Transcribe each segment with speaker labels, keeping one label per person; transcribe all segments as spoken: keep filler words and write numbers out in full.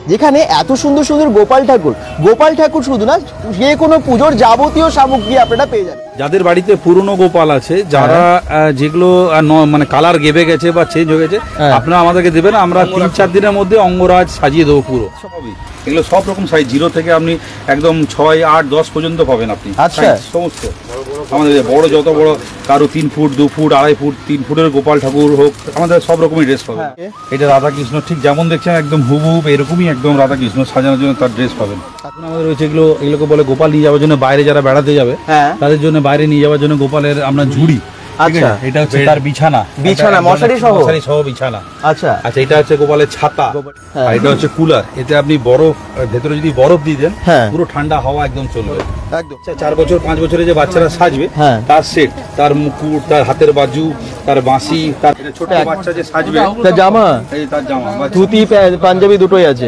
Speaker 1: যেখানে এত সুন্দর সুন্দর গোপাল ঠাকুর গোপাল ঠাকুর শুধু না, যে কোনো পুজোর যাবতীয় সামগ্রী আপনারা পেয়ে যাবেন।
Speaker 2: যাদের বাড়িতে পুরনো গোপাল আছে, যারা যেগুলো মানে কালার গেবে গেছে বা চেঞ্জ হয়ে গেছে, আপনারা আমাদেরকে দেবেন, আমরা তিন চার দিনের মধ্যে অঙ্গরাজ সাজিয়ে দেবো পুরো। এগুলো সব রকম সাইজ, জিরো থেকে আপনি একদম ছয় আট দশ পর্যন্ত পাবেন আপনি।
Speaker 1: আচ্ছা,
Speaker 2: সমস্ত আমাদের বড়, যত বড় কারো তিন ফুট দু ফুট আড়াই ফুট তিন ফুটের গোপাল ঠাকুর হোক, আমাদের সব রকমের ড্রেস পাবেন। এটা রাধাকৃষ্ণ ঠিক যেমন দেখছেন একদম হুবহুব এরকমই একদম রাধাকৃষ্ণ সাজানোর জন্য তার ড্রেস পাবেন। এখন আমাদের রয়েছে এগুলো, এগুলোকে বলে গোপাল নিয়ে যাওয়ার জন্য, বাইরে যারা বেড়াতে যাবে তাদের জন্য বাইরে নিয়ে যাওয়ার জন্য গোপালের আমরা ঝুড়ি। আচ্ছা, এটা হচ্ছে তার বিছানা, বিছানা মশারি সহ, মশারি সহ বিছানা। আচ্ছা আচ্ছা, এটা হচ্ছে গোপালের ছাতা, আর এটা হচ্ছে কুলার। এতে আপনি বরফ ভেতরে যদি বরফ দিয়ে দেন পুরো ঠান্ডা হাওয়া একদম চলবে একদম। চার বছর পাঁচ বছরে যে বাচ্চারা সাজবে তার সেট, তার মুকুট, তার হাতের বাজু, তার বাঁশি, তার ছোট বাচ্চা যে সাজবে তার জামা, এই তার জামা,
Speaker 1: ধুতি পাঞ্জাবি দুটোই আছে।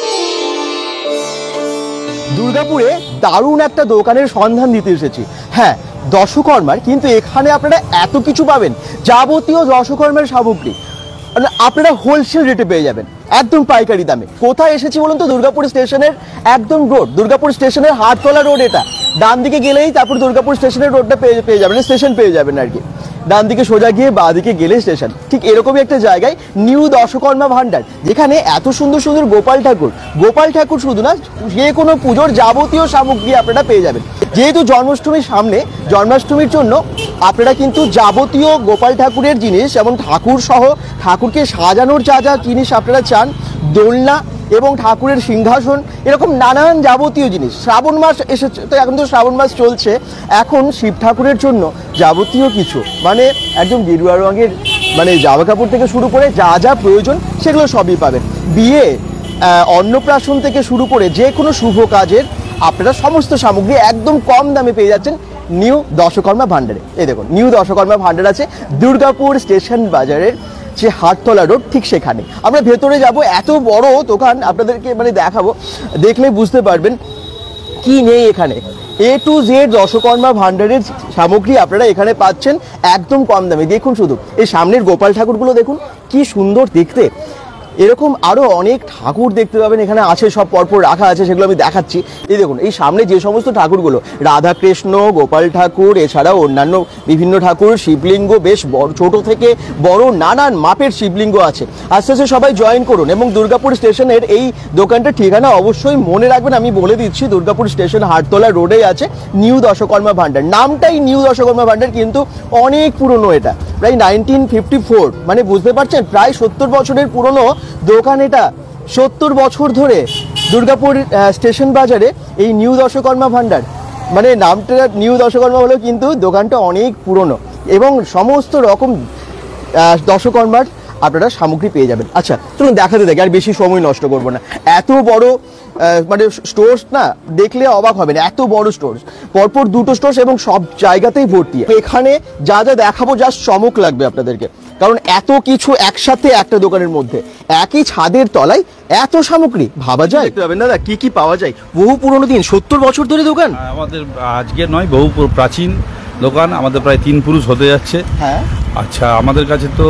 Speaker 1: দুর্গাপুরে দারুণ একটা দোকানের সন্ধান দিতে এসেছি। হ্যাঁ, দশকর্মার, কিন্তু এখানে আপনারা এত কিছু পাবেন, যাবতীয় দশকর্মার সামগ্রী আপনারা হোলসেল রেটে পেয়ে যাবেন, একদম পাইকারি দামে। কোথায় এসেছি বলুন তো? দুর্গাপুর স্টেশনের একদম রোড, দুর্গাপুর স্টেশনের হাটতলা রোড। এটা ডান দিকে গেলেই তারপর দুর্গাপুর স্টেশনের রোডটা পেয়ে পেয়ে যাবেন, স্টেশন পেয়ে যাবেন আর কি। ডান দিকে সোজা গিয়ে বাঁ দিকে গেলে স্টেশন, ঠিক এরকমই একটা জায়গায় নিউ দশকর্মা ভান্ডার, যেখানে এত সুন্দর সুন্দর গোপাল ঠাকুর গোপাল ঠাকুর শুধু না, যে কোনো পুজোর যাবতীয় সামগ্রী আপনারা পেয়ে যাবেন। যেহেতু জন্মাষ্টমীর সামনে, জন্মাষ্টমীর জন্য আপনারা কিন্তু যাবতীয় গোপাল ঠাকুরের জিনিস, যেমন ঠাকুর সহ ঠাকুরকে সাজানোর যা যা জিনিস আপনারা চান, দোলনা এবং ঠাকুরের সিংহাসন, এরকম নানান যাবতীয় জিনিস। শ্রাবণ মাস এসেছে তো, এখন তো শ্রাবণ মাস চলছে, এখন শিব ঠাকুরের জন্য যাবতীয় কিছু মানে একদম গেরুয়া রঙের মানে জামা কাপড় থেকে শুরু করে যা যা প্রয়োজন সেগুলো সবই পাবেন। বিয়ে, অন্নপ্রাশন থেকে শুরু করে যে কোনো শুভ কাজের আপনারা সমস্ত সামগ্রী একদম কম দামে পেয়ে যাচ্ছেন নিউ দশকর্মা ভান্ডারে। এই দেখুন, নিউ দশকর্মা ভান্ডার আছে দুর্গাপুর স্টেশন বাজারের যে হাটতলা রোড, ঠিক সেখানে। আমরা ভেতরে যাব, এত বড় দোকান আপনাদেরকে মানে দেখাবো, দেখলে বুঝতে পারবেন কি নেই এখানে। এ টু জেড দশকর্মা ভান্ডারের সামগ্রী আপনারা এখানে পাচ্ছেন একদম কম দামে। দেখুন শুধু এই সামনের গোপাল ঠাকুরগুলো দেখুন কি সুন্দর দেখতে। এরকম আরো অনেক ঠাকুর দেখতে পাবেন এখানে আছে, সব পরপর রাখা আছে, সেগুলো আমি দেখাচ্ছি। এই দেখুন, এই সামনে যে সমস্ত ঠাকুরগুলো, রাধা কৃষ্ণ, গোপাল ঠাকুর, এছাড়াও অন্যান্য বিভিন্ন ঠাকুর, শিবলিঙ্গ, বেশ বড় ছোট থেকে বড় নানান মাপের শিবলিঙ্গ আছে। আস্তে আস্তে সবাই জয়েন করুন। এবং দুর্গাপুর স্টেশনের এই দোকানটার ঠিকানা অবশ্যই মনে রাখবেন, আমি বলে দিচ্ছি। দুর্গাপুর স্টেশন হাটতলা রোডেই আছে নিউ দশকর্মা ভান্ডার। নামটাই নিউ দশকর্মা ভান্ডার, কিন্তু অনেক পুরনো, এটা প্রায় নাইনটিন ফিফটি ফোর, মানে বুঝতে পারছেন প্রায় সত্তর বছরের পুরনো দোকান এটা। সত্তর বছর ধরে দুর্গাপুর স্টেশন বাজারে এই নিউ দশকর্মা ভান্ডার, মানে নামটা নিউ দশকর্মা হলেও কিন্তু দোকানটা অনেক পুরনো এবং সমস্ত রকম দশকর্মার আপনারা সামগ্রী পেয়ে যাবেন। আচ্ছা চলুন দেখাতে দেখি, আর বেশি সময় নষ্ট করবো না। এত বড় মানে স্টোর্স না, দেখলে অবাক হবেন, এত বড় স্টোর্স, পরপর দুটো স্টোর্স এবং সব জায়গাতেই ভর্তি। এখানে যা যা দেখাবো জাস্ট চমক লাগবে আপনাদেরকে, কারণ এত কিছু একসাথে একটা দোকানের মধ্যে, একই ছাদের তলায় এত সামগ্রী, ভাবা যায়? দেখতে পাবেন দাদা কি কি পাওয়া যায়। বহু পুরনো দিন, সত্তর বছর ধরে দোকান।
Speaker 2: আমাদের আজকের নয়, বহু প্রাচীন দোকান, আমাদের প্রায় তিন পুরুষ হতে যাচ্ছে। হ্যাঁ আচ্ছা, আমাদের কাছে তো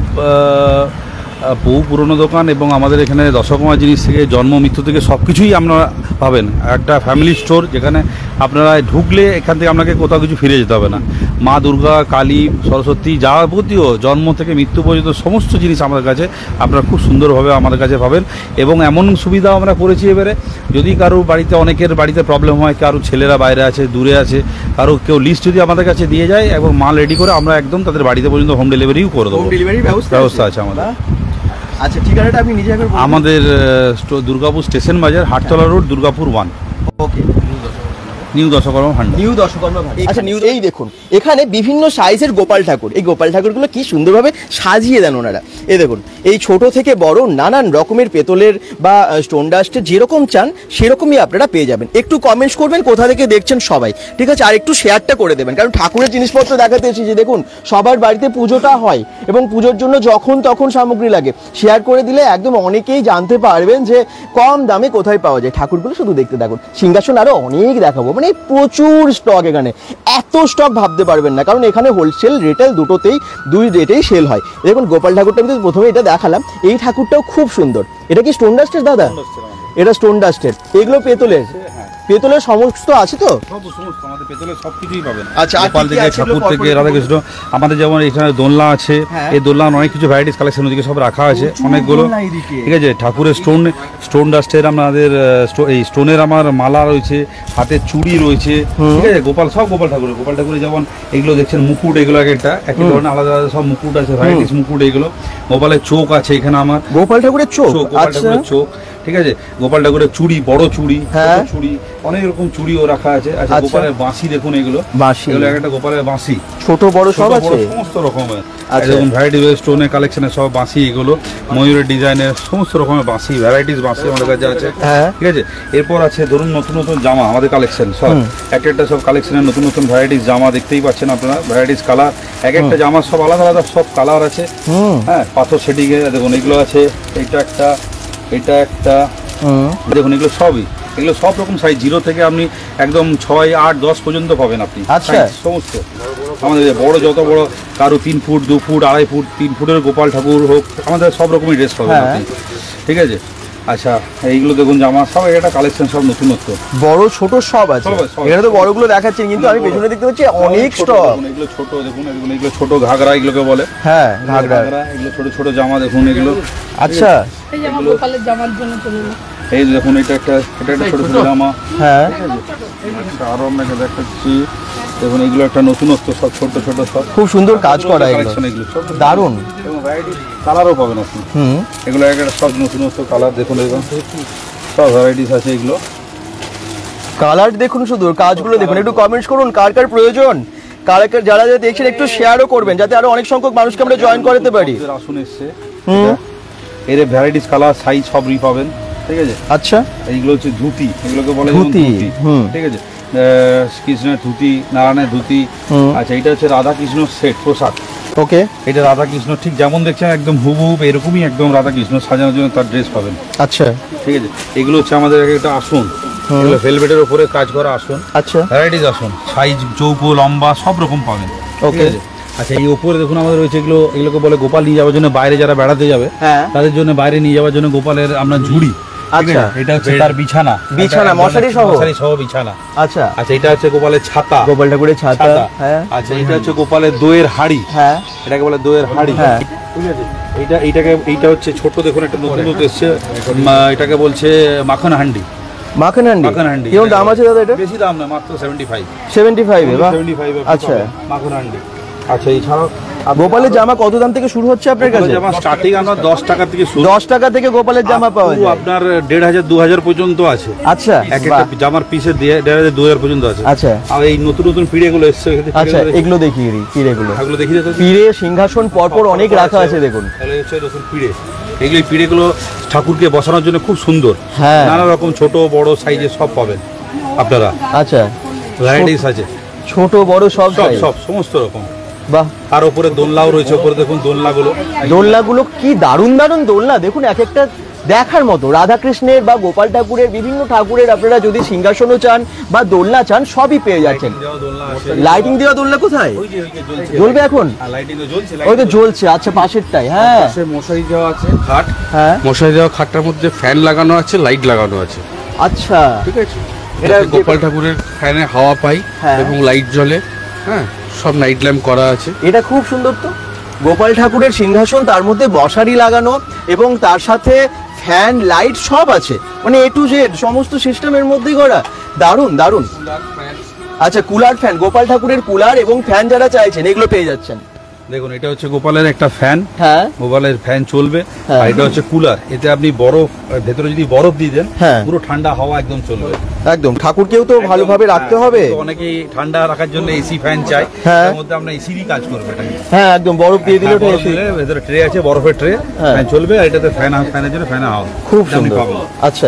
Speaker 2: বহু পুরনো দোকান এবং আমাদের এখানে দশকর্মা জিনিস থেকে জন্ম মৃত্যু থেকে সব কিছুই আপনারা পাবেন। একটা ফ্যামিলি স্টোর, যেখানে আপনারা ঢুকলে এখান থেকে আপনাকে কোথাও কিছু ফিরে যেতে হবে না। মা দুর্গা, কালী, সরস্বতী যাবতীয় জন্ম থেকে মৃত্যু পর্যন্ত সমস্ত জিনিস আমাদের কাছে আপনারা খুব সুন্দরভাবে আমাদের কাছে পাবেন। এবং এমন সুবিধাও আমরা করেছি এবারে, যদি কারো বাড়িতে, অনেকের বাড়িতে প্রবলেম হয়, কারো ছেলেরা বাইরে আছে, দূরে আছে, কারো কেউ লিস্ট যদি আমাদের কাছে দিয়ে যায় এবং মাল রেডি করে আমরা একদম তাদের বাড়িতে পর্যন্ত হোম ডেলিভারিও করে দেবো। হোম ডেলিভারির ব্যবস্থা আছে আমাদের।
Speaker 1: আচ্ছা ঠিকানাটা আপনি নিজে একবার বলুন।
Speaker 2: আমাদের দুর্গাপুর স্টেশন বাজার, Hattala road, Durgapur one. Okay, new Dashakarma Bhandar. New Dashakarma Bhandar. আচ্ছা নিউ, এই দেখুন এখানে বিভিন্ন সাইজের গোপাল ঠাকুর। এই গোপাল ঠাকুরগুলো কি সুন্দরভাবে সাজিয়ে দেন ওনারা। এই দেখুন, এই ছোট থেকে বড় নানান রকমের পেতলের বা স্টোন ডাস্টের যেরকম চান সেরকমই আপনারা পেয়ে যাবেন। একটু কমেন্টস করবেন কোথা থেকে দেখছেন সবাই, ঠিক আছে? আর একটু শেয়ারটা করে দেবেন, কারণ ঠাকুরের জিনিসপত্র দেখাতে এসেছি। দেখুন সবার বাড়িতে পুজোটা হয় এবং পুজোর জন্য যখন তখন সামগ্রী লাগে, শেয়ার করে দিলে একদম অনেকেই জানতে পারবেন যে কম দামে কোথায় পাওয়া যায়। ঠাকুরগুলো শুধু দেখতে থাকুন, সিংহাসন আরো অনেক দেখাবো, মানে প্রচুর স্টক। এখানে এত স্টক ভাবতে পারবেন না, কারণ এখানে হোলসেল রিটেল দুটোতেই দুই রেটেই সেল হয়। দেখুন গোপাল ঠাকুরটা কিন্তু প্রথমে এটা দেখালাম, এই ঠাকুরটাও খুব সুন্দর। এটা কি স্টোন ডাস্টের দাদা?
Speaker 1: এটা স্টোন ডাস্টেড, এগুলো পেতলের। পেতলের সমস্ত আছে তো?
Speaker 2: সব সমস্ত আমাদের পেতলের সব কিছুই পাবেন।
Speaker 1: আচ্ছা,
Speaker 2: গোপাল থেকে ঠাকুর থেকে রাধাকৃষ্ণ, আমাদের যেমন এখানে দোলনা আছে, এই দোলনা অনেক কিছু ভ্যারাইটিস কালেকশন ওদিকে সব রাখা আছে অনেকগুলো, ঠিক আছে। ঠাকুরের স্টোন স্টোন ডাস্টের আমাদের এই স্টোনের আমার মালা রয়েছে, হাতের চুড়ি রয়েছে, ঠিক আছে। গোপাল সব গোপাল ঠাকুরের গোপাল ঠাকুরের যেমন এগুলো দেখছেন মুকুট, এগুলো এক একটা এক ধরনের আলাদা আলাদা সব মুকুট আছে, ভ্যারাইটিস মুকুট এগুলো। গোপালের চোখ আছে এখানে আমার,
Speaker 1: গোপাল ঠাকুরের চোখ,
Speaker 2: গোপাল ঠাকুরের চোখ, ঠিক আছে। গোপাল ঠাকুরের চুড়ি, বড় চুড়ি, ছোট চুড়ি, অনেক রকম চুড়িও রাখা আছে। আচ্ছা, গোপালের বাঁশি দেখুন, এগুলো বাঁশি, এগুলো একটা গোপালের বাঁশি,
Speaker 1: ছোট বড় সব আছে,
Speaker 2: সমস্ত রকমের। এরকম ভ্যারাইটি স্টোনের কালেকশনের সব বাঁশি, এগুলো ময়ূরের ডিজাইনের সমস্ত রকমের বাঁশি, ভ্যারাইটিস বাঁশি আমাদের কাছে আছে, ঠিক আছে। এরপর আছে ধরুন নতুন নতুন জামা, আমাদের কালেকশন সব এক একটা সব কালেকশনের নতুন নতুন ভ্যারাইটিস জামা দেখতেই পাচ্ছেন আপনারা, ভ্যারাইটিস কালার, এক একটা জামার সব আলাদা আলাদা সব কালার আছে, হ্যাঁ। পাথর সেটিং এ দেখুন এগুলো আছে, এটা একটা, এটা একটা, দেখুন এগুলো সবই, এগুলো সব রকম সাইজ, জিরো থেকে আপনি একদম ছয় আট দশ পর্যন্ত পাবেন আপনি।
Speaker 1: আচ্ছা,
Speaker 2: সমস্ত আমাদের বড়, যত বড় কারো তিন ফুট দু ফুট আড়াই ফুট তিন ফুটের গোপাল ঠাকুর হোক, আমাদের সব রকমের ড্রেস পাবেন আপনি, ঠিক আছে। আচ্ছা, এইগুলো দেখুন জামা সব একটা কালেকশন, সব নতুনত্ব,
Speaker 1: বড় ছোট সব আছে। এখানে তো বড়গুলো দেখাচ্ছেন, কিন্তু আমি পেছনে দেখতে পাচ্ছি অনেক স্টক।
Speaker 2: এগুলো ছোট দেখুন, এগুলো এগুলো ছোট ঘাগরা এগুলোকে বলে,
Speaker 1: হ্যাঁ ঘাগরা,
Speaker 2: এগুলো ছোট ছোট জামা দেখুন এগুলো।
Speaker 1: আচ্ছা,
Speaker 3: এই জামা গোপালের জামার জন্য চলে এলো।
Speaker 2: এই দেখুন এটা একটা, এটা একটা ছোট ছোট জামা,
Speaker 1: হ্যাঁ।
Speaker 2: আচ্ছা, আরো আপনাকে দেখাচ্ছি, দেখুন এগুলো একটা নতুনত্ব, সব ছোট ছোট সব
Speaker 1: খুব সুন্দর কাজ করা, এগুলো দারুণ,
Speaker 2: এবং ভ্যারাইটি কালারও পাবেন আপনি। হুম, এগুলো একটা সব নতুনত্ব কালার দেখুন, এগুলো সব ভ্যারাইটিস আছে, এগুলো
Speaker 1: কালার দেখুন, শুধু কাজগুলো দেখুন। একটু কমেন্টস করুন কার কার প্রয়োজন, কার কার যারা যারা দেখছেন একটু শেয়ারও করবেন, যাতে আরো অনেক সংখ্যক মানুষকে আমরা জয়েন করাতে পারি।
Speaker 2: আসুন এসছে, এর ভ্যারাইটিস কালার সাইজ সবই পাবেন, ঠিক আছে।
Speaker 1: আচ্ছা,
Speaker 2: এইগুলো হচ্ছে ধুতি, এগুলোকে বলে
Speaker 1: ধুতি,
Speaker 2: ঠিক আছে। কৃষ্ণের ধুতি, নারায়ণের ধুতি। আচ্ছা, এটা হচ্ছে রাধা কৃষ্ণ সেট পোশাক,
Speaker 1: ওকে।
Speaker 2: এটা রাধা কৃষ্ণ ঠিক যেমন দেখছেন একদম হুবহুব এরকমই একদম রাধা কৃষ্ণ সাজানোর জন্য তার ড্রেস পাবেন।
Speaker 1: আচ্ছা,
Speaker 2: ঠিক আছে। এগুলো হচ্ছে আমাদের একটা আসন, এগুলো ভেলভেটের উপরে কাজ করা আসন।
Speaker 1: আচ্ছা,
Speaker 2: ভ্যারাইটিস আসন, সাইজ চৌকো লম্বা সব রকম পাবেন,
Speaker 1: ওকে।
Speaker 2: আচ্ছা, এই উপরে দেখুন আমাদের রয়েছে এগুলো, এগুলোকে বলে গোপাল নিয়ে যাওয়ার জন্য, বাইরে যারা বেড়াতে যাবে তাদের জন্য বাইরে নিয়ে যাওয়ার জন্য গোপালের আপনার ঝুড়ি। আচ্ছা, এটা হচ্ছে তার বিছানা,
Speaker 1: বিছানা মশারি সহ,
Speaker 2: মশারি সহ বিছানা।
Speaker 1: আচ্ছা,
Speaker 2: আচ্ছা, এটা হচ্ছে গোপালের ছাতা,
Speaker 1: গোপাল ঠাকুরের ছাতা, হ্যাঁ।
Speaker 2: আচ্ছা, এটা হচ্ছে গোপালের দইয়ের হাঁড়ি, হ্যাঁ, এটাকে বলে দইয়ের হাঁড়ি, হ্যাঁ, ঠিক আছে। এইটা এইটাকে এইটা হচ্ছে ছোট, দেখুন একটা নতুন নতুন এসছে, এটাকে বলছে মাখন হান্ডি,
Speaker 1: মাখন হান্ডি।
Speaker 2: মাখন হান্ডি
Speaker 1: কেমন দাম আছে দাদা এটা?
Speaker 2: বেশি দাম না, মাত্র সেভেন্টি ফাইভ,
Speaker 1: সেভেন্টি ফাইভ এ, বাহ।
Speaker 2: আচ্ছা, মাখন হান্ডি। আচ্ছা, এছাড়াও
Speaker 1: গোপালের জামা কত দাম থেকে শুরু হচ্ছে আপনার কাছে?
Speaker 2: জামা স্টার্টিং আমরা দশ টাকা থেকে শুরু,
Speaker 1: দশ টাকা থেকে গোপালের জামা পাওয়া যায়,
Speaker 2: আপনার দেড় হাজার দু হাজার পর্যন্ত আছে।
Speaker 1: আচ্ছা,
Speaker 2: এক একটা জামার পিসে দেড় হাজার দু হাজার পর্যন্ত আছে।
Speaker 1: আচ্ছা,
Speaker 2: আর এই নতুন নতুন পিড়ে গুলো এসছে,
Speaker 1: আচ্ছা, এগুলো দেখি, পিড়ে গুলো,
Speaker 2: এগুলো দেখি,
Speaker 1: পিড়ে সিংহাসন পরপর অনেক রাখা আছে, দেখুন।
Speaker 2: তাহলে হচ্ছে নতুন পিড়ে, এগুলো পিড়ে গুলো ঠাকুরকে বসানোর জন্য খুব সুন্দর,
Speaker 1: হ্যাঁ,
Speaker 2: নানা রকম ছোট বড় সাইজের সব পাবেন আপনারা।
Speaker 1: আচ্ছা,
Speaker 2: ভ্যারাইটিস আছে,
Speaker 1: ছোট বড় সব
Speaker 2: সব সমস্ত রকম,
Speaker 1: বাহ।
Speaker 2: আর উপরে দোলনাও রয়েছে, উপরে দেখুন দোলনাগুলো,
Speaker 1: দোলনাগুলো কি দারুণ দারুণ দোলনা, দেখুন এক একটা দেখার মতো। রাধা কৃষ্ণের বা গোপাল ঠাকুরের, বিভিন্ন ঠাকুরের আপনারা যদি সিংহাসনও চান বা দোলনা চান, সবই পেয়ে যাচ্ছেন। লাইটিং দেওয়া দোলনা কোথায় জ্বলবে এখন? ওই তো জ্বলছে, আচ্ছা, পাশেরটাই, হ্যাঁ।
Speaker 4: মশারি দেওয়া আছে, খাট,
Speaker 1: হ্যাঁ,
Speaker 4: মশারি দেওয়া খাটটার মধ্যে ফ্যান লাগানো আছে, লাইট লাগানো আছে।
Speaker 1: আচ্ছা,
Speaker 4: ঠিক আছে, এটা গোপাল ঠাকুরের ফ্যানে হাওয়া পাই এবং লাইট জ্বলে, হ্যাঁ, সব নাইট ল্যাম্প করা আছে।
Speaker 1: এটা খুব সুন্দর তো, গোপাল ঠাকুরের সিংহাসন, তার মধ্যে মশারি লাগানো এবং তার সাথে ফ্যান লাইট সব আছে, মানে এ টু জেড সমস্ত সিস্টেমের মধ্যেই করা, দারুণ দারুণ। আচ্ছা, কুলার ফ্যান, গোপাল ঠাকুরের কুলার এবং ফ্যান যারা চাইছেন এগুলো পেয়ে যাচ্ছেন।
Speaker 2: দেখুন, এটা হচ্ছে গোপালের একটা ফ্যান,
Speaker 1: হ্যাঁ,
Speaker 2: গোপালের ফ্যান চলবে, আর এটা হচ্ছে কুলার, এতে আপনি বরফ ভেতরে যদি বরফ দিয়ে দেন, পুরো ঠান্ডা হাওয়া একদম চলবে,
Speaker 1: একদম। ঠাকুরকেও তো ভালোভাবে রাখতে হবে,
Speaker 2: অনেকেই ঠান্ডা রাখার জন্য এসি ফ্যান চাই, তার মধ্যে আমরা এসিরই কাজ করবে, এটা
Speaker 1: হ্যাঁ, একদম বরফ দিয়ে দিলে
Speaker 2: ভেতরে ট্রে আছে, বরফের ট্রে, ফ্যান চলবে, আর এটাতে ফ্যান ফ্যানের জন্য ফ্যান হাওয়া
Speaker 1: খুব সুন্দর। আচ্ছা,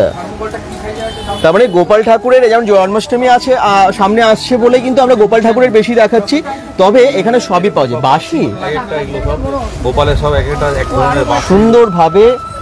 Speaker 1: তার মানে গোপাল ঠাকুরের যেমন জন্মাষ্টমী আছে সামনে আসছে বলে কিন্তু আমরা গোপাল ঠাকুরের বেশি দেখাচ্ছি, তবে এখানে সবই পাওয়া যায়। বাঁশি,
Speaker 2: গোপালের সব এক একটা এক ধরনের
Speaker 1: সুন্দর ভাবে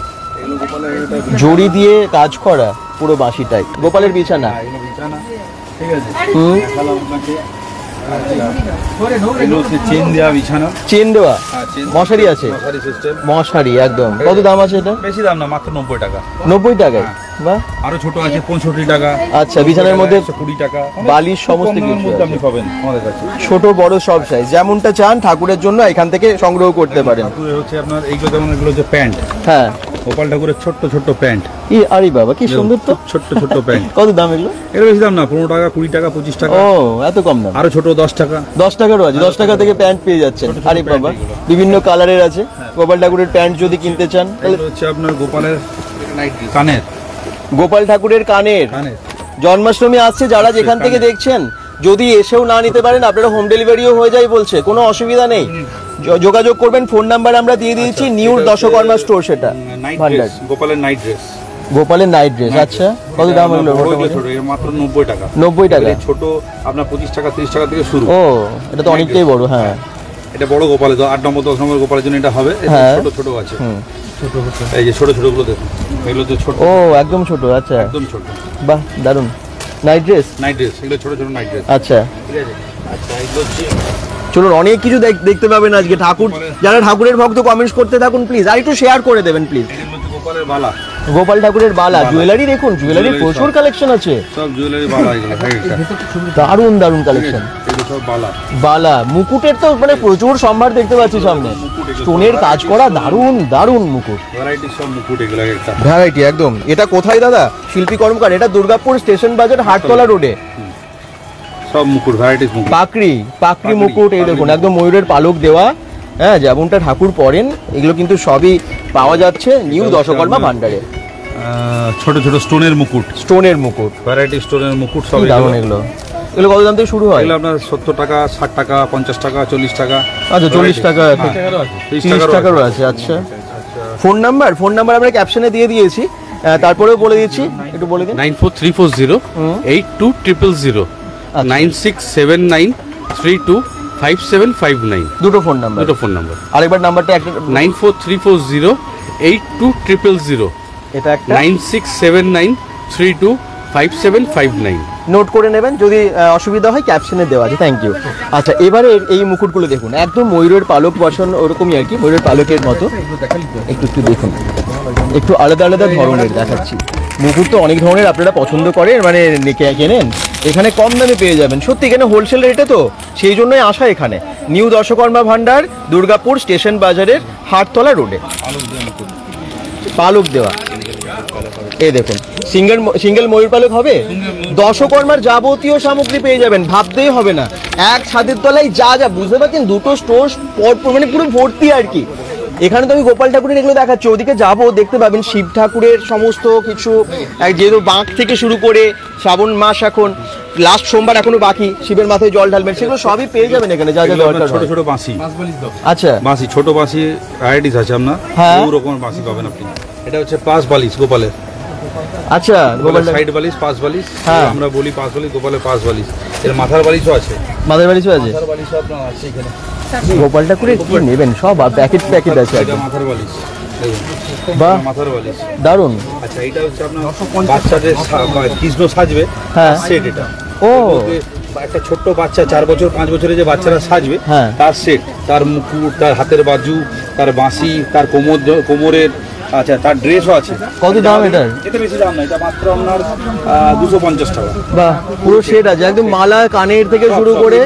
Speaker 1: জড়ি দিয়ে কাজ করা, পুরো বাঁশিটাই। গোপালের বিছানা,
Speaker 2: ঠিক আছে, এগুলো হচ্ছে চেন দেওয়া বিছানা,
Speaker 1: চেন দেওয়া,
Speaker 2: হ্যাঁ, চেন,
Speaker 1: মশারি আছে,
Speaker 2: মশারি সিস্টেম,
Speaker 1: মশারি একদম। কত দাম আছে এটা?
Speaker 2: বেশি দাম না, মাত্র নব্বই টাকা।
Speaker 1: নব্বই টাকায়? বাহ।
Speaker 2: আরো ছোট আছে পঁয়ষট্টি টাকা।
Speaker 1: আচ্ছা, বিছানার মধ্যে
Speaker 2: কুড়ি টাকা,
Speaker 1: বালিশ সমস্ত
Speaker 2: কম দামের
Speaker 1: কিছু
Speaker 2: মধ্যে
Speaker 1: আছে।
Speaker 2: আপনি পাবেন আমাদের কাছে।
Speaker 1: ছোট বড় সব সাইজ, যেমনটা চান ঠাকুরের জন্য এখান থেকে সংগ্রহ করতে পারেন।
Speaker 2: ঠাকুরের হচ্ছে আপনার এইগুলো যেমন এগুলো হচ্ছে প্যান্ট,
Speaker 1: হ্যাঁ,
Speaker 2: গোপাল ঠাকুরের ছোট্ট ছোট্ট প্যান্ট।
Speaker 1: ই আরে বাবা, কি সুন্দর তো।
Speaker 2: ছোট্ট ছোট্ট প্যান্ট।
Speaker 1: কত দাম এগুলো?
Speaker 2: এগুলো বেশি দাম না, পনেরো টাকা, কুড়ি টাকা, পঁচিশ টাকা।
Speaker 1: ও, এত কম দাম।
Speaker 2: আরো ছোট দশ টাকা।
Speaker 1: দশ টাকারও আছে, দশ টাকা থেকে প্যান্ট পেয়ে যাচ্ছেন।
Speaker 2: ছোট ছোট
Speaker 1: আরে
Speaker 2: প্যান্ট
Speaker 1: বাবা,
Speaker 2: এগুলো।
Speaker 1: বিভিন্ন কালারের আছে। গোপাল ঠাকুরের প্যান্ট যদি কিনতে চান তাহলে
Speaker 2: এগুলো হচ্ছে আপনার গোপালের কানের,
Speaker 1: গোপাল ঠাকুরের কানের।
Speaker 2: কানের
Speaker 1: জন্মাষ্টমী আসছে, যারা যেখান থেকে দেখছেন যদি এসেও না নিতে পারেন আপনারা হোম ডেলিভারিও হয়ে যায় বলছে, কোনো অসুবিধা নেই। য- যোগাযোগ করবেন, ফোন নাম্বার আমরা দিয়ে দিয়েছি। নিউ দশকর্মা স্টোর, সেটা
Speaker 2: নাইট
Speaker 1: ভান্ডার।
Speaker 2: ড্রেস, গোপালের নাইট ড্রেস।
Speaker 1: গোপালের নাইট ড্রেস। আচ্ছা, কত দাম হলো?
Speaker 2: ছোট, এর মাত্র নব্বই টাকা।
Speaker 1: নব্বই টাকা।
Speaker 2: এর ছোট আপনার পঁচিশ টাকা, ত্রিশ টাকা থেকে শুরু।
Speaker 1: ও, এটা তো অনেকটাই বড়। হ্যাঁ,
Speaker 2: এটা বড় গোপালের, আট নম্বর দশ নম্বর গোপালের জন্য এটা হবে। এর
Speaker 1: হ্যাঁ।
Speaker 2: ছোট ছোট আছে,
Speaker 1: হুম।
Speaker 2: এই যে ছোট ছোট গুলো দেখুন, এগুলো তো ছোট,
Speaker 1: ও একদম ছোট। আচ্ছা,
Speaker 2: একদম ছোট
Speaker 1: বাহ, দারুন। Night dress.
Speaker 2: নাইট ড্রেস, এগুলো ছোট ছোট নাইট ড্রেস।
Speaker 1: আচ্ছা,
Speaker 2: ঠিক আছে। আচ্ছা, এগুলো হচ্ছে
Speaker 1: চলুন, অনেক কিছু দেখ- দেখতে পাবেন আজকে। ঠাকুর, যারা ঠাকুরের ভক্ত কমেন্টস করতে থাকুন প্লিজ, আর একটু শেয়ার করে দেবেন প্লিজ।
Speaker 2: এগুলো হচ্ছে গোপালের বালা,
Speaker 1: গোপাল ঠাকুরের বালা,
Speaker 2: বালা।
Speaker 1: জুয়েলারি দেখুন, জুয়েলারি
Speaker 2: জুয়েলারি
Speaker 1: প্রচুর
Speaker 2: সব।
Speaker 1: কালেকশন আছে।
Speaker 2: সব জুয়েলারি বালা, এগুলো হ্যাঁ, এটা।
Speaker 1: দারুন দারুন কালেকশন।
Speaker 2: এগুলো সব বালা।
Speaker 1: বালা, মুকুটের তো মানে প্রচুর সম্ভার দেখতে পাচ্ছি সামনে। স্টোনের কাজ করা, দারুন দারুন মুকুট,
Speaker 2: ভ্যারাইটি সব মুকুট এগুলো একটা।
Speaker 1: ভ্যারাইটি একদম। এটা কোথায় দাদা? শিল্পী কর্মকার, এটা দুর্গাপুর স্টেশন বাজার, হাটতলা রোডে।
Speaker 2: সব মুকুট, ভ্যারাইটিস মুকুট।
Speaker 1: পাকড়ি, পাকড়ি
Speaker 2: পাকড়ি,
Speaker 1: মুকুট, এই দেখুন একদম ময়ূরের পালক দেওয়া। হ্যাঁ, যেমনটা ঠাকুর পরেন, এগুলো কিন্তু সবই পাওয়া যাচ্ছে নিউ দশকর্মা ভান্ডারে।
Speaker 2: আহ, ছোট ছোট স্টোনের মুকুট,
Speaker 1: স্টোনের মুকুট,
Speaker 2: ভ্যারাইটি স্টোনের মুকুট সব
Speaker 1: কি দারুন এগুলো। এগুলো কত দাম থেকে শুরু হয়?
Speaker 2: এগুলো আপনার সত্তর টাকা, ষাট টাকা, পঞ্চাশ টাকা, চল্লিশ টাকা।
Speaker 1: আচ্ছা, চল্লিশ টাকা,
Speaker 2: হ্যাঁ, ত্রিশ
Speaker 1: তিরিশ
Speaker 2: টাকারও
Speaker 1: টাকারও আছে। আচ্ছা, ফোন নাম্বার, ফোন নাম্বার আমরা ক্যাপশনে দিয়ে দিয়েছি, আহ, তারপরেও বলে দিচ্ছি, একটু বলে দিন।
Speaker 4: Nine four three four zero eight two triple zero nine six seven nine three two five seven five nine.
Speaker 1: দুটো ফোন নাম্বার,
Speaker 4: দুটো ফোন নাম্বার।
Speaker 1: আরেকবার নাম্বারটা একটা।
Speaker 4: Nine four three four zero eight two triple zero
Speaker 1: এটা একটা
Speaker 4: nine six seven nine three two five seven five nine.
Speaker 1: নোট করে নেবেন, যদি আহ, অসুবিধা হয় ক্যাপশনে দেওয়া আছে। Thank you. আচ্ছা, এবারে এই মুকুটগুলো দেখুন, একদম ময়ূরের পালক বসানো, ওরকমই আর কি, ময়ূরের পালকের মতো। একটু একটু দেখুন, একটু আলাদা আলাদা ধরনের দেখাচ্ছি। মুকুট তো অনেক ধরনের আপনারা পছন্দ করেন, মানে কে- কেনেন, এখানে কম দামে পেয়ে যাবেন। সত্যি, এখানে হোলসেল রেটে, তো সেই জন্যই আসা এখানে। নিউ দশকর্মা ভান্ডার, দুর্গাপুর স্টেশন বাজারের, হাটতলা রোডে। পালক দেওয়া, এই দেখুন, সিঙ্গেল সিঙ্গেল ময়ূর পালক হবে। দশকর্মার যাবতীয় সামগ্রী পেয়ে যাবেন, ভাবতেই হবে না। এক ছাদের তলায় যা যা, বুঝতে পারছেন, দুটো স্টোর মানে পুরো ভর্তি আর কি। এখানে তো আমি গোপাল ঠাকুরের এগুলো দেখাচ্ছি, ওদিকে যাবো, দেখতে পাবেন শিব ঠাকুরের সমস্ত কিছু, এক- যেহেতু বাঁক থেকে শুরু করে শ্রাবণ মাস এখন লাস্ট সোমবার এখনো বাকি, শিবের মাথায় জল ঢালবেন, সেগুলো সবই পেয়ে যাবেন এখানে, যা যা
Speaker 2: এগুলো
Speaker 1: দরকার
Speaker 2: আপনার ছোট
Speaker 1: হয়।
Speaker 2: ছোট বাঁশি,
Speaker 1: আচ্ছা,
Speaker 2: বাঁশি, ছোট বাঁশি ভ্যারাইটিস আছে আপনার।
Speaker 1: হ্যাঁ।
Speaker 2: বহু রকমের বাঁশি পাবেন আপনি। এটা হচ্ছে পাঁচ বালিশ গোপালের,
Speaker 1: আচ্ছা, গোপাল
Speaker 2: গোপালের সাইড বালিশ, পাঁচ বালিশ।
Speaker 1: হ্যাঁ।
Speaker 2: আমরা বলি পাঁচ বালিশ, গোপালের পাঁচ বালিশ। এর মাথার বালিশও আছে,
Speaker 1: মাদার বাড়ি আছে।
Speaker 2: মাথার বালিশও আপনার আছে এখানে।
Speaker 1: গোপাল ঠাকুরের কি নেবেন, সব প্যাকেট প্যাকেট আছে
Speaker 2: এটা
Speaker 1: একদম।
Speaker 2: মাথার বালিশ, দেখুন,
Speaker 1: বাহ,
Speaker 2: এটা মাথার বালিশ।
Speaker 1: দারুন।
Speaker 2: আচ্ছা, এটা হচ্ছে আপনার বাচ্চাদের সা- বা কৃষ্ণ সাজবে,
Speaker 1: হ্যাঁ।
Speaker 2: সেট এটা।
Speaker 1: ও,
Speaker 2: এর মধ্যে একটা ছোট্ট বাচ্চা, চার বছর পাঁচ বছরের যে বাচ্চারা সাজবে,
Speaker 1: হ্যাঁ।
Speaker 2: তার সেট, তার মুকুট, তার হাতের বাজু, তার বাঁশি, তার কোমর, কোমরের, আচ্ছা, তার ড্রেসও আছে।
Speaker 1: কত দাম এটার?
Speaker 2: এটা বেশি দাম না, এটা মাত্র আপনার দুশো পঞ্চাশ টাকা।
Speaker 1: বাহ, পুরো সেট আছে একদম, মালা, কানের থেকে শুরু করে,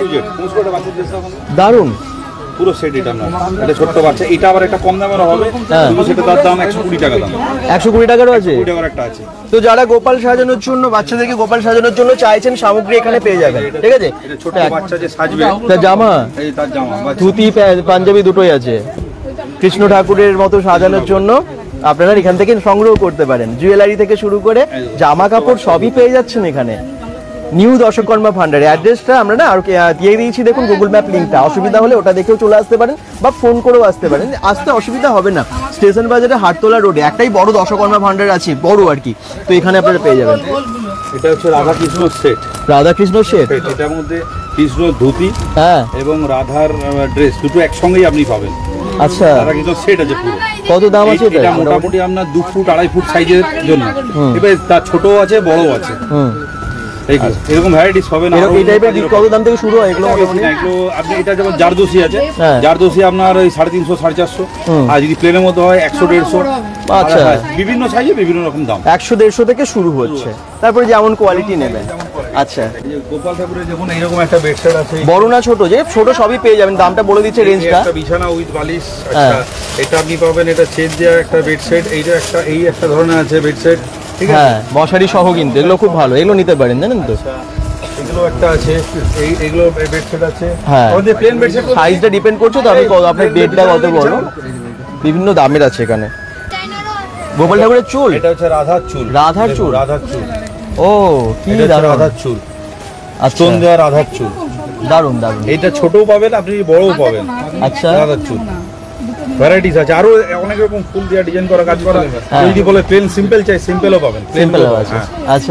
Speaker 1: দারুন।
Speaker 2: পুরো সেট এটা আপনার, এটা ছোট্ট বাচ্চা। এটা আবার একটা কম দামের হবে,
Speaker 1: হ্যাঁ।
Speaker 2: কিন্তু সেটা তার দাম একশো কুড়ি টাকা দাম।
Speaker 1: একশো কুড়ি টাকারও আছে।
Speaker 2: কুড়ি টাকার একটা আছে।
Speaker 1: তো যারা গোপাল সাজানোর জন্য, বাচ্চাদেরকে গোপাল সাজানোর জন্য চাইছেন, সামগ্রী এখানে পেয়ে যাবেন, ঠিক আছে।
Speaker 2: এটা ছোট বাচ্চা যে সাজবে,
Speaker 1: তার জামা,
Speaker 2: এই তার জামা, বাচ্চা।
Speaker 1: ধুতি, প্যা- পাঞ্জাবি দুটোই আছে। কৃষ্ণ ঠাকুরের মতো সাজানোর জন্য আপনারা এখান থেকে সংগ্রহ করতে পারেন। জুয়েলারি থেকে শুরু করে জামা কাপড় সবই পেয়ে যাচ্ছেন এখানে নিউ দশকর্মা ভান্ডারে। অ্যাড্রেসটা আমরা না আর দিয়ে দিয়েছি, দেখুন গুগল ম্যাপ লিঙ্কটা, অসুবিধা হলে ওটা দেখেও চলে আসতে পারেন বা ফোন করেও আসতে পারেন, আসতে অসুবিধা হবে না। স্টেশন বাজারে, হাটতলা রোডে একটাই বড় দশকর্মা ভান্ডার আছে, বড় আর কি, তো এখানে আপনারা পেয়ে যাবেন।
Speaker 2: এটা হচ্ছে রাধা কৃষ্ণ সেট।
Speaker 1: রাধা কৃষ্ণ সেট,
Speaker 2: এটার মধ্যে কৃষ্ণ ধুতি
Speaker 1: হ্যাঁ,
Speaker 2: এবং রাধার ড্রেস দুটো একসঙ্গেই আপনি পাবেন।
Speaker 1: আচ্ছা,
Speaker 2: রাধা কৃষ্ণ সেট আছে পুরো।
Speaker 1: কত দাম আছে
Speaker 2: এটা
Speaker 1: এটা?
Speaker 2: মোটামুটি আপনার দু ফুট আড়াই ফুট সাইজের জন্য। এবার তার ছোট আছে, বড় আছে।
Speaker 1: হুম,
Speaker 2: এইগুলো এরকম ভ্যারাইটিস পাবেন।
Speaker 1: এরকম এই টাইপের কত দাম থেকে শুরু হয় এগুলো মোটামুটি?
Speaker 2: এগুলো আপনি এটা যেমন জারদোসি আছে,
Speaker 1: হ্যাঁ।
Speaker 2: জারদোসি আপনার ওই সাড়ে তিনশো সাড়ে চারশো, আর যদি প্লেনের মধ্যে হয় একশো দেড়শো।
Speaker 1: আচ্ছা,
Speaker 2: বিভিন্ন সাইজে বিভিন্ন রকম দাম,
Speaker 1: একশো দেড়শো থেকে শুরু হচ্ছে, তারপরে যেমন কোয়ালিটি নেবেন। আচ্ছা,
Speaker 2: গোপাল ঠাকুরের দেখুন এইরকম একটা বেডশিট আছে,
Speaker 1: বড় না ছোট? যে ছোট সবই পেয়ে যাবেন, দামটা বলে দিচ্ছে রেঞ্জটা।
Speaker 2: একটা বিছানা উইথ বালিশ, আচ্ছা এটা আপনি পাবেন, এটা ছেদ দেওয়া একটা বেডশিট, এইটা একটা এই একটা ধরনের আছে বেডশিট, ঠিক আছে?
Speaker 1: হ্যাঁ, মশারি সহ কিন্তু এগুলো খুব ভালো, এগুলো নিতে পারেন, জানেন তো?
Speaker 2: এগুলো একটা আছে, এই এগুলো বেডশিট আছে।
Speaker 1: হ্যাঁ,
Speaker 2: আমাদের প্লেন বেডশিট
Speaker 1: সাইজটা ডিপেন্ড করছে তো, আপনি কত আপনার বেডটা কত বড়, বিভিন্ন দামের আছে এখানে। গোপাল ঠাকুরের চুল,
Speaker 2: এটা হচ্ছে রাধার চুল।
Speaker 1: রাধার চুল?
Speaker 2: রাধার চুল,
Speaker 1: ও কি
Speaker 2: এটা হচ্ছে
Speaker 1: দারুণ,
Speaker 2: রাধার চুল,
Speaker 1: আচ্ছা
Speaker 2: স্টোন দেওয়া রাধার চুল,
Speaker 1: দারুণ দারুণ।
Speaker 2: এইটা ছোটও পাবেন আপনি, বড়ও পাবেন।
Speaker 1: আচ্ছা,
Speaker 2: রাধার চুল ভ্যারাইটিস আছে, আরো অনেক রকম ফুল দিয়ে ডিজাইন করা কাজ করা।
Speaker 1: হ্যাঁ।
Speaker 2: যদি বলে প্লেন সিম্পল চাই, সিম্পলও পাবেন,
Speaker 1: সিম্পল
Speaker 2: প্লেন
Speaker 1: আছে। আচ্ছা,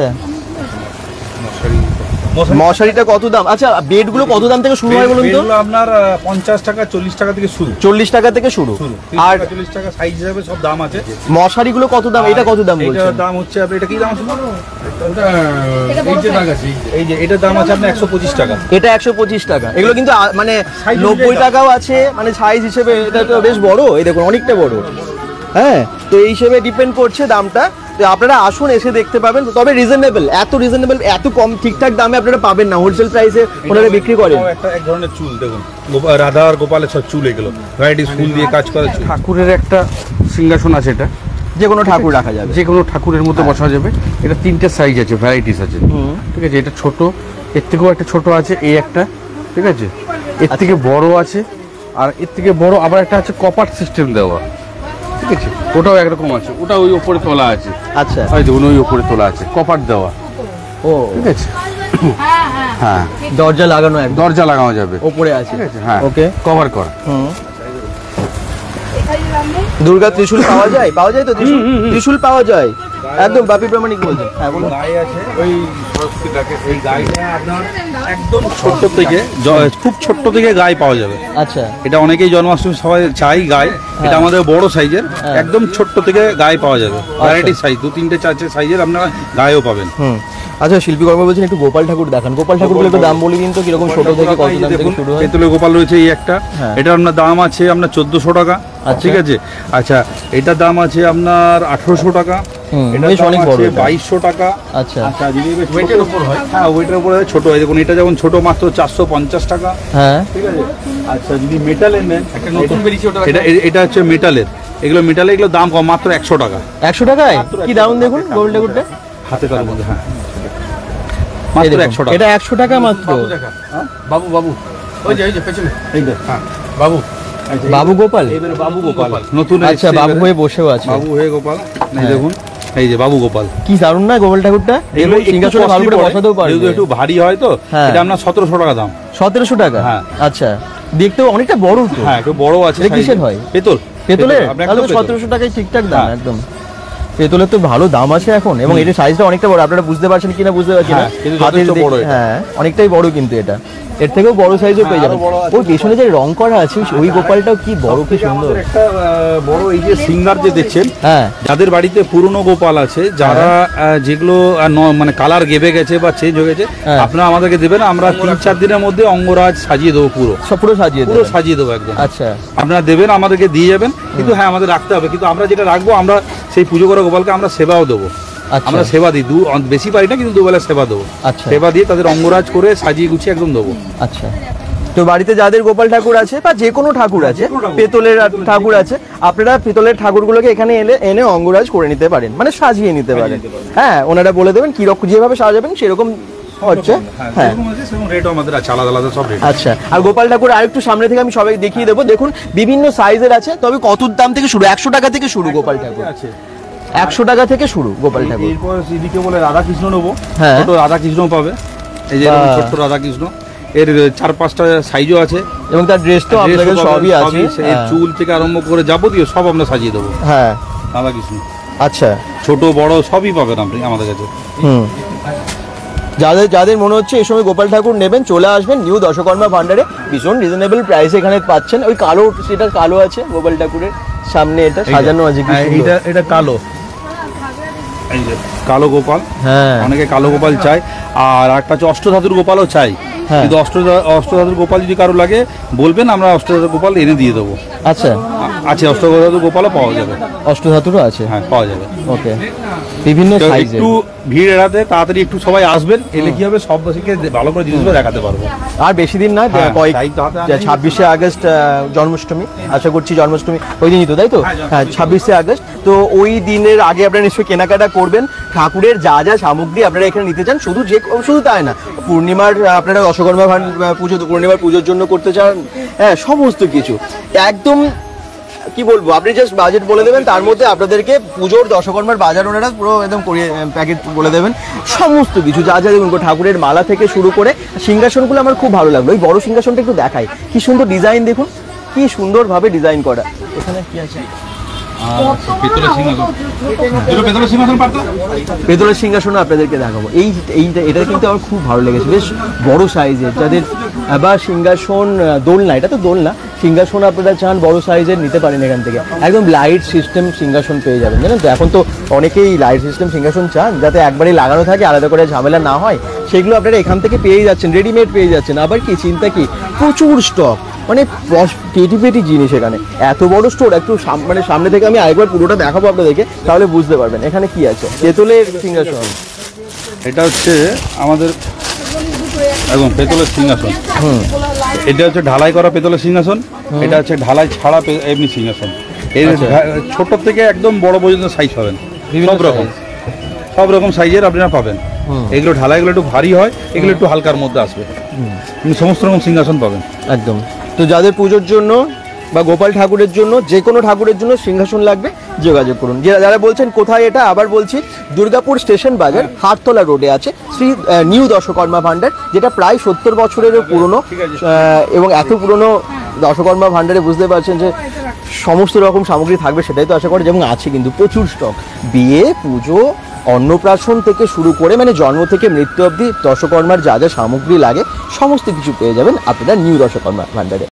Speaker 2: মশারি
Speaker 1: মশারিটা কত দাম? আচ্ছা, বেড গুলো কত দাম থেকে শুরু হয় বলুন তো?
Speaker 2: বেডগুলো আপনার পঞ্চাশ টাকা চল্লিশ টাকা থেকে শুরু,
Speaker 1: চল্লিশ টাকা থেকে শুরু।
Speaker 2: আর
Speaker 1: আর
Speaker 2: চল্লিশ টাকা সাইজ হিসাবে সব দাম আছে।
Speaker 1: মশারিগুলো কত দাম? এটা কত দাম
Speaker 2: এটার
Speaker 1: বলছেন?
Speaker 2: দাম হচ্ছে আপনি, এটা কি দাম আছে?
Speaker 4: ওটা এই যে দাগ আছে,
Speaker 2: এই যে এটার দাম আছে আপনার একশো পঁচিশ টাকা।
Speaker 1: এটা একশো পঁচিশ টাকা। এগুলো কিন্তু আ- মানে
Speaker 2: Size
Speaker 1: নব্বই
Speaker 2: অনুযায়ী
Speaker 1: টাকাও আছে, মানে সাইজ হিসেবে এটা তো বেশ বড়, এই দেখুন অনেকটা বড়। হ্যাঁ, তো এই হিসেবে ডিপেন্ড করছে দামটা। তো আপনারা আসুন, এসে দেখতে পাবেন, তবে রিজনেবল, এত রিজনেবল, এত কম ঠিকঠাক দামে আপনারা পাবেন না, হোলসেল প্রাইসে ওনারা বিক্রি করেন।
Speaker 2: এটাও একটা এক ধরনের চুল, দেখুন গোপা- রাধা আর গোপালের সব চুল, এগুলো ভ্যারাইটিস ফুল দিয়ে কাজ করা চুল।
Speaker 4: ঠাকুরের একটা সিংহাসন আছে, এটা
Speaker 1: যে কোনো ঠাকুর রাখা যাবে।
Speaker 4: যে কোনো ঠাকুরের মধ্যে বসা যাবে। এটা তিনটে সাইজ আছে, ভ্যারাইটিস আছে, ঠিক আছে? এটা ছোট, এর থেকেও একটা ছোট আছে, এই একটা, ঠিক আছে? এর থেকে বড় আছে, আর এর থেকে বড় আবার একটা আছে কপার সিস্টেম দেওয়া, ঠিক আছে? ওটাও একরকম আছে, ওটা ওই উপরে তোলা আছে,
Speaker 1: আচ্ছা,
Speaker 4: ওই দেখুন ওই উপরে তোলা আছে, কপার দেওয়া,
Speaker 1: ও
Speaker 4: ঠিক আছে? হ্যাঁ,
Speaker 1: দরজা লাগানো একদম
Speaker 4: দরজা লাগানো যাবে,
Speaker 1: ওপরে আছে।
Speaker 4: ঠিক আছে? হ্যাঁ,
Speaker 1: ওকে,
Speaker 4: কভার করা।
Speaker 1: হুম। দুর্গা ত্রিশূল পাওয়া যায়? পাওয়া যায় তো ত্রিশূল? ত্রিশূল পাওয়া যায় একদম, বাপি প্রামাণিক বলছেন। হ্যাঁ বলুন।
Speaker 2: গায়ে আছে ওই সরস্বতীটাকে, এই গায়েটা আপনার একদম ছোট্ট থেকে জ- খুব ছোট্ট থেকে গায়ে পাওয়া যাবে।
Speaker 1: আচ্ছা,
Speaker 2: এটা অনেকেই জন্মাষ্টমী সবাই চাই গায়ে, এটা আমাদের বড় সাইজের, একদম ছোট্ট থেকে গায়ে পাওয়া যাবে। ভ্যারাইটি সাইজ, দু তিনটে চারটে সাইজের আপনারা গায়েও পাবেন।
Speaker 1: হুম। আচ্ছা, শিল্পী কর্ম বলছেন একটু গোপাল ঠাকুর দেখান। গোপাল ঠাকুরগুলো একটু দাম বলে দিন তো, কিরকম ছোট থেকে কত দাম থেকে শুরু হয়?
Speaker 2: পেতলে গোপাল রয়েছে এই একটা,
Speaker 1: হ্যাঁ।
Speaker 2: এটা আপনার দাম আছে আপনার চোদ্দশো টাকা,
Speaker 1: আচ্ছা।
Speaker 2: ঠিক আছে? আচ্ছা, এটার দাম আছে আপনার আঠারোশো টাকা,
Speaker 1: হুম,
Speaker 2: এটার
Speaker 1: বেশ
Speaker 2: দাম
Speaker 1: অনেক বড়
Speaker 2: আছে
Speaker 1: এটা।
Speaker 2: বাইশশো টাকা।
Speaker 1: আচ্ছা,
Speaker 2: আচ্ছা, যদি ওয়েটের উপর হয়, হ্যাঁ ওয়েটের উপরে ছোট হয়, দেখুন এটা যেমন ছোট মাত্র চারশো পঞ্চাশ টাকা,
Speaker 1: হ্যাঁ,
Speaker 2: ঠিক আছে? আচ্ছা, যদি মেটালের নেন, একটা নতুন বেরিয়েছে ওটা, এটা এটা হচ্ছে মেটালের, এগুলো মেটালে এগুলো দাম কম, মাত্র একশো টাকা।
Speaker 1: একশো টাকায় কি দারুন, দেখুন গোপাল ঠাকুরটা
Speaker 2: হাতে তার মধ্যে, হ্যাঁ
Speaker 1: এই
Speaker 2: মাত্র
Speaker 1: দেখুন,
Speaker 2: একশো টাকা।
Speaker 1: এটা একশো টাকা মাত্র।
Speaker 4: বাবু বাবু ওই যে ওই যে পেছনে,
Speaker 2: এই দেখ,
Speaker 4: হ্যাঁ বাবু,
Speaker 1: বাবু গোপাল,
Speaker 2: এবারে বাবু গোপাল নতুন
Speaker 1: আচ্ছা,
Speaker 2: এসেছে
Speaker 1: বাবু
Speaker 2: এবারে।
Speaker 1: হয়ে বসেও আছে।
Speaker 2: বাবু হয়ে গোপাল, এই দেখুন, এই যে বাবু গোপাল,
Speaker 1: কি দারুন না গোপাল ঠাকুরটা,
Speaker 2: এগুলো
Speaker 1: এগুলো সিংহাসনে ভালো করে বসাতেও পারবে।
Speaker 2: যেহেতু একটু ভারী হয় তো,
Speaker 1: হ্যাঁ।
Speaker 2: এটা আপনার সতেরোশো টাকা দাম।
Speaker 1: সতেরোশো টাকা?
Speaker 2: হ্যাঁ।
Speaker 1: আচ্ছা, দেখতেও অনেকটা বড় তো।
Speaker 2: হ্যাঁ, একটু বড় আছে।
Speaker 1: এটা কিসের হয়?
Speaker 2: পেতল।
Speaker 1: পেতলের?
Speaker 2: আপনি
Speaker 1: তাহলে
Speaker 2: একদম পেতল।
Speaker 1: সতেরোশো টাকায় ঠিকঠাক দাম
Speaker 2: হ্যাঁ।
Speaker 1: একদম। পেতলের তো ভালো দাম আছে এখন, এবং এটা সাইজটা অনেকটা বড়, আপনারা বুঝতে পারছেন কিনা বুঝতে পারছি না।
Speaker 2: হ্যাঁ, কিন্তু
Speaker 1: হাতের
Speaker 2: যথেষ্ট
Speaker 1: দিক-
Speaker 2: বড় এটা।
Speaker 1: হ্যাঁ, অনেকটাই বড় কিন্তু এটা, এর থেকেও বড় সাইজও পেয়ে
Speaker 2: হ্যাঁ,
Speaker 1: যাবেন।
Speaker 2: আরো বড় আছে।
Speaker 1: ওই পেছনে যে রং করা আছে ওই গোপালটাও কি বড়, কি
Speaker 2: সবথেকে
Speaker 1: সুন্দর।
Speaker 2: আমাদের একটা আহ, বড় এই যে সিঙ্গার যে দেখছেন,
Speaker 1: হ্যাঁ,
Speaker 2: যাদের বাড়িতে পুরনো গোপাল আছে, যারা আহ, যেগুলো আহ, ন- মানে কালার গেবে গেছে বা চেঞ্জ হয়ে গেছে,
Speaker 1: হ্যাঁ।
Speaker 2: আপনারা আমাদেরকে দেবেন, আমরা তিন চার দিনের মধ্যে অঙ্গরাজ সাজিয়ে দেবো, পুরো
Speaker 1: সব পুরো সাজিয়ে
Speaker 2: পুরো
Speaker 1: দেবেন।
Speaker 2: সাজিয়ে দেবো একদম।
Speaker 1: আচ্ছা,
Speaker 2: আপনারা দেবেন, আমাদেরকে দিয়ে যাবেন, কিন্তু হ্যাঁ আমাদের রাখতে হবে, কিন্তু আমরা যেটা রাখবো, আমরা সেই পুজো করা গোপালকে আমরা সেবাও দেবো।
Speaker 1: আচ্ছা,
Speaker 2: আমরা সেবা দিই, দু অন- বেশি পারি না, কিন্তু দুবেলা সেবা দেবো।
Speaker 1: আচ্ছা,
Speaker 2: সেবা দিয়ে তাদের অঙ্গরাজ করে সাজিয়ে গুছিয়ে একদম দেবো।
Speaker 1: আচ্ছা। তো বাড়িতে যাদের গোপাল ঠাকুর আছে বা যে কোনো ঠাকুর আছে, পেতলের ঠাকুর আছে, আপনারা পেতলের ঠাকুরগুলোকে এখানে এলে এনে অঙ্গরাজ করে নিতে পারেন, মানে সাজিয়ে নিতে পারেন। হ্যাঁ, ওনারা বলে দেবেন কিরকম, যেভাবে সাজাবেন সেরকম হচ্ছে। হ্যাঁ,
Speaker 2: যেরকম আছে সেরকম রেটও আমাদের আছে, আলাদা আলাদা সব রেট।
Speaker 1: আচ্ছা। আর গোপাল ঠাকুর আরেকটু সামনে থেকে আমি সবাই দেখিয়ে দেবো, দেখুন বিভিন্ন সাইজের আছে, তবে কত দাম থেকে শুরু? একশো টাকা থেকে শুরু গোপাল ঠাকুর,
Speaker 2: আছে
Speaker 1: একশো টাকা থেকে শুরু গোপাল ঠাকুর।
Speaker 2: এরপর এদিকে বলে রাধা কৃষ্ণ নেবো,
Speaker 1: হ্যাঁ।
Speaker 2: ছোট রাধা কৃষ্ণ পাবে, এই যে
Speaker 1: বাহ।
Speaker 2: এরকম ছোট্ট রাধা কৃষ্ণ, এর চার পাঁচটা সাইজও আছে,
Speaker 1: এবং তার ড্রেস তো আপনাদের
Speaker 2: ড্রেসও পাবেন,
Speaker 1: সবই আছে।
Speaker 2: এর
Speaker 1: হ্যাঁ।
Speaker 2: চুল থেকে আরম্ভ করে যাবতীয় সব আমরা সাজিয়ে দেবো।
Speaker 1: হ্যাঁ,
Speaker 2: রাধা কৃষ্ণ
Speaker 1: আচ্ছা,
Speaker 2: ছোট বড় সবই পাবেন আপনি আমাদের কাছে।
Speaker 1: হুম। যাদের যাদের মনে হচ্ছে এই সময় গোপাল ঠাকুর নেবেন, চলে আসবেন নিউ দশকর্মা ভান্ডারে, ভীষণ রিজনেবল প্রাইসে এখানে পাচ্ছেন। ওই কালো, সেটা কালো আছে গোপাল ঠাকুরের সামনে, এটা সাজানো আছে কি
Speaker 2: হ্যাঁ,
Speaker 1: সুন্দর।
Speaker 2: এটা এটা কালো, এই যে কালো গোপাল,
Speaker 1: হ্যাঁ
Speaker 2: অনেকে কালো গোপাল চায়, আর একটা হচ্ছে অষ্টধাতুর গোপালও চাই।
Speaker 1: হ্যাঁ।
Speaker 2: কিন্তু অষ্ট অষ্টধাতুর গোপাল যদি কারো লাগে বলবেন, আমরা অষ্টধাতুর গোপাল এনে দিয়ে দেবো।
Speaker 1: আচ্ছা,
Speaker 2: আ- আছে অষ্টধাতুর গোপালও পাওয়া যাবে।
Speaker 1: অষ্টধাতুরও আছে,
Speaker 2: হ্যাঁ, পাওয়া যাবে।
Speaker 1: ওকে, বিভিন্ন
Speaker 2: তো
Speaker 1: সাইজের।
Speaker 2: একটু ভিড় এড়াতে তাড়াতাড়ি একটু সবাই আসবেন, এলে কি হবে সব বসেকে ভালো করে জিনিসগুলো দেখাতে পারবো।
Speaker 1: আর বেশি দিন না,
Speaker 2: হ্যাঁ,
Speaker 1: কয়েক
Speaker 2: তাই তো হাতে আনি।
Speaker 1: ছাব্বিশে আগস্ট আহ, জন্মাষ্টমী, আশা করছি জন্মাষ্টমী ওই দিনই তো, তাই তো? হ্যাঁ, ছাব্বিশে আগস্ট। তো ওই দিনের আগে আপনারা নিশ্চয়ই কেনাকাটা করবেন। ঠাকুরের যা যা সামগ্রী আপনারা এখানে নিতে চান, শুধু যে শুধু তাই না, পূর্ণিমার আহ, আপনারা দশকর্মা ভান- আহ, পুজো, পূর্ণিমার পুজোর জন্য করতে চান, হ্যাঁ সমস্ত কিছু একদম কি বলবো, আপনি জাস্ট বাজেট বলে দেবেন, তার মধ্যে আপনাদেরকে পুজোর দশকর্মার বাজার ওনারা পুরো একদম করিয়ে প্যাকেট বলে দেবেন, সমস্ত কিছু যা যা দেখুন, ঠাকুরের মালা থেকে শুরু করে সিংহাসনগুলো আমার খুব ভালো লাগলো। ওই বড় সিংহাসনটা একটু দেখাই, কি সুন্দর ডিজাইন দেখুন, কি সুন্দরভাবে ডিজাইন করা। এখানে কি আছে?
Speaker 2: পেতলের সিংহাসন, দুটো পেতলের সিংহাসন পারতো।
Speaker 1: পেতলের সিংহাসন আপনাদেরকে দেখাবো। এই এইটা এটা কিন্তু আমার খুব ভালো লেগেছে, বেশ বড় সাইজের, যাদের বা সিংহাসন আহ, দোলনা, এটা তো দোলনা, সিংহাসন আপনারা চান বড় সাইজের নিতে পারেন এখান থেকে। একদম লাইট সিস্টেম সিংহাসন পেয়ে যাবেন, জানেন তো? এখন তো অনেকেই লাইট সিস্টেম সিংহাসন চান, যাতে একবারে লাগানো থাকে, আলাদা করে ঝামেলা না হয়, সেগুলো আপনারা এখান থেকে পেয়ে যাচ্ছেন, রেডিমেড পেয়ে যাচ্ছেন। আবার কি চিন্তা কি, প্রচুর স্টক, মানে পেটি পেটি জিনিস এখানে, এত বড় স্টোর। একটু সাম- মানে সামনে থেকে আমি আরেকবার পুরোটা দেখাবো আপনাদেরকে, তাহলে বুঝতে পারবেন এখানে কি আছে। পেতলের সিংহাসন,
Speaker 2: এটা হচ্ছে আমাদের একদম পেতলের সিংহাসন।
Speaker 1: হুম,
Speaker 2: এটা হচ্ছে ঢালাই করা পেতলের সিংহাসন, এটা হচ্ছে ঢালাই ছাড়া পে- এমনি সিংহাসন। এর
Speaker 1: আচ্ছা।
Speaker 2: ঘা- ছোট থেকে একদম বড় পর্যন্ত সাইজ পাবেন,
Speaker 1: বিভিন্ন
Speaker 2: সব রকম
Speaker 1: size।
Speaker 2: সব রকম সাইজের আপনারা পাবেন।
Speaker 1: হুম।
Speaker 2: এগুলো ঢালাইগুলো একটু ভারী হয়, এগুলো একটু হালকার মধ্যে আসবে, কিন্তু সমস্ত রকম সিংহাসন পাবেন।
Speaker 1: একদম। তো যাদের পুজোর জন্য বা গোপাল ঠাকুরের জন্য, যে কোনো ঠাকুরের জন্য সিংহাসন লাগবে, যোগাযোগ করুন। যে- যারা বলছেন কোথায় এটা, আবার বলছি, দুর্গাপুর স্টেশন বাজার, হাটতলা রোডে আছে শ্রী আহ, নিউ দশকর্মা ভাণ্ডার, যেটা প্রায় সত্তর বছরেরও পুরনো। আহ, এবং এত পুরনো দশকর্মা ভাণ্ডারে বুঝতে পারছেন যে সমস্ত রকম সামগ্রী থাকবে, সেটাই তো আশা করি, যেমন আছে কিন্তু প্রচুর স্টক। বিয়ে, পুজো, অন্নপ্রাশন থেকে শুরু করে, মানে জন্ম থেকে মৃত্যু অবধি দশকর্মার যা যা সামগ্রী লাগে সমস্ত কিছু পেয়ে যাবেন আপনারা নিউ দশকর্মা ভাণ্ডারে।